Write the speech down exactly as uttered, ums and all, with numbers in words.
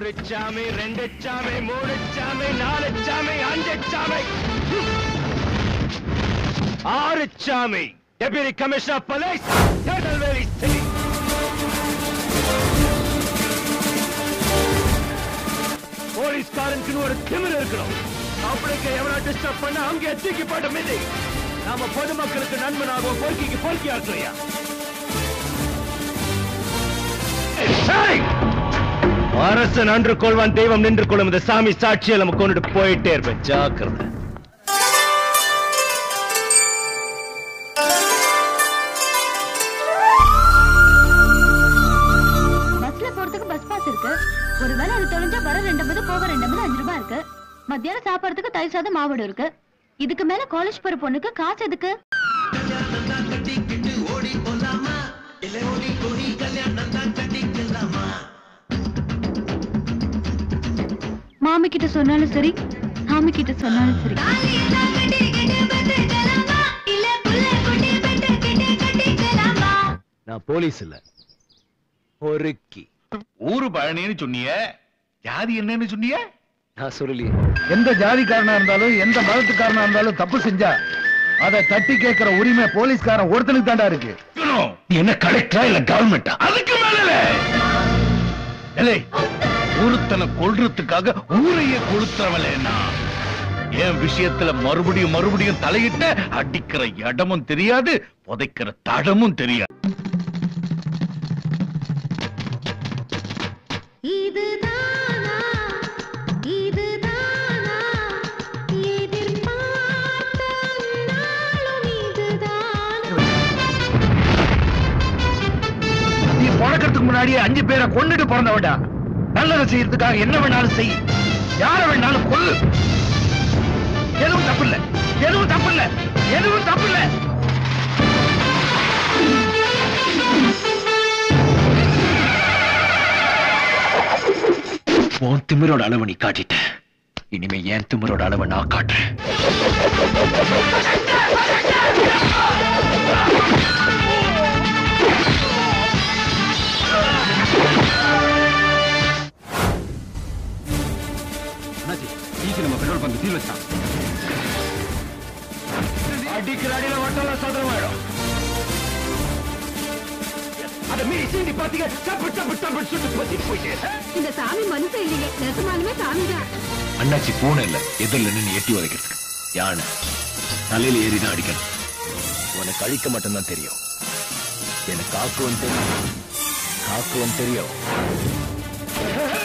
ஒரு சாமி, ரெண்டு சாமி, மூணு சாமி, நாலு சாமி, அஞ்சு சாமி, ஆறு சாமி. Deputy commissioner police, Tirunelveli city. போலீஸ்காரனுக்கு ஒரு திமிர் இருக்கணும். அப்படிக்கு எவனா டிஸ்டர்ப் பண்ண அங்கே தூக்கி போட்ட மீதி நாம பொதுமக்களுக்கு நண்பனாகவும் பொறுக்கிக்கு பொறுக்கி ஆற்றுறியா? அரசு நன்று கொள்வான், தெய்வம் நின்று கொள்ளும். இந்த சாமி சாட்சியை நம்ம கொண்டுட்டு போயிட்டே இருப்பேன். ஜாக்கிரதை. பஸ்ல போறதுக்கு பஸ் பாஸ் இருக்கு. ஒருவேளை அது தொலைஞ்சா வர ரெண்டம்பது போக ரெண்டம்பது அஞ்சு ரூபாய் இருக்கு. மத்தியானம் சாப்பிடறதுக்கு தயிர் சாதம் மாவடு இருக்கு. இதுக்கு மேல காலேஜ் போற பொண்ணுக்கு காசு எதுக்கு? மாமி கிட்ட சொன்னாலும் சரி, சாமி கிட்ட சொன்னாலும் சரி. நான் போலீஸ் இல்ல, பொறுக்கி. ஊரு பழனின்னு சொன்னிய, ஜாதி என்னன்னு சொன்னிய? நான் சொல்லலையே. எந்த ஜாதிக்காரனா இருந்தாலும் எந்த மதத்துக்காரனா இருந்தாலும் தப்பு செஞ்சா அதை தட்டி கேட்கிற உரிமை போலீஸ்காரன் ஒருத்தனுக்கு தாண்டா இருக்கு. என்ன கலெக்டரா இல்ல கவர்மெண்டா? அதுக்கு மேல ஒருத்தனை கொல்றதுக்காக ஊரையே கொளுத்துறவளேனா என் விஷயத்துல மறுபடியும் மறுபடியும் தலையிட்ட அடிக்கிற இடமும் தெரியாது, புதைக்கிற தடமும் தெரியாது. பிறக்கிறதுக்கு முன்னாடியே அஞ்சு பேரை கொண்டுட்டு பிறந்தவடா. நல்லதை செய்யறதுக்காக என்ன வேணாலும் செய், யார வேணாலும் கொல்லு. எதுவும் தப்பு இல்ல, எதுவும் தப்பு இல்ல, எதுவும் தப்பு இல்ல. உன் திமிரோட அளவை நீ காட்டிட்ட. இனிமே என் திமிரோட அளவை நான் காட்டுறேன். நம்ம பெட்ரோல் பங்க் சீல் வச்சான். அடிக்கிற அடியில வட்டெல்லாம் சதுரமாயிடும். அதை மீறி சீண்டி பாத்தீங்க, டப்பு டப்பு டப்பு சுட்டு பத்திட்டு போயிட்டு. இந்த சாமி மனுஷன் இல்லையே, நெசமாலுமே சாமி தான். அண்ணாச்சி பூனை இல்ல, எதிரில் நின்று எட்டி உதைக்கிறதுக்கு. யானை தலையில ஏறிதான் அடிக்கணும். உனக்கு அழிக்க மட்டும்தான் தெரியும், எனக்கு காக்குவன் தெரியும். காக்குவன் தெரியும்.